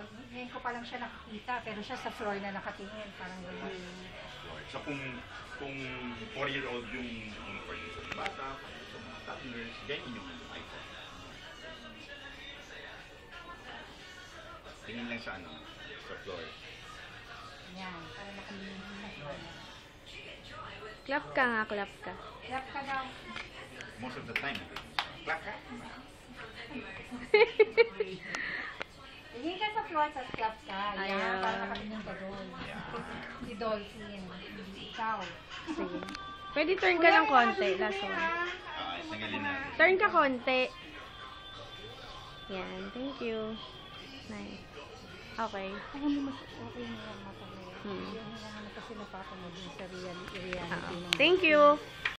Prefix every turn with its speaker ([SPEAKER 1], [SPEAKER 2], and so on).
[SPEAKER 1] ngayon ko pa lang siya nakakita, pero siya sa floor na nakatingin, parang gano'n.
[SPEAKER 2] So kung 4-year-old yung sa bata, sa mga toddlers, ganyan yung iPhone. Tingin lang sa sa floor.
[SPEAKER 1] Yan, para nakatingin sa floor.
[SPEAKER 3] Clap ka nga, clap ka.
[SPEAKER 1] Clap ka daw.
[SPEAKER 2] Most of the time. Clap ka?
[SPEAKER 1] Tingin ka sa floor, sa clap ka. Yan,
[SPEAKER 3] Ayan.
[SPEAKER 1] para nakatingin ka doon. Si Dolphin. Ikaw.
[SPEAKER 3] Sige. Pwede turn ka ng konti. Last one.
[SPEAKER 2] Tanggalin na.
[SPEAKER 3] Turn ka konti. Yan. Thank you. Nice. Okay.
[SPEAKER 1] Ako hindi mas okay na lang mata mo. Yan na lang kasi napapanood din sa reality.
[SPEAKER 3] Thank you.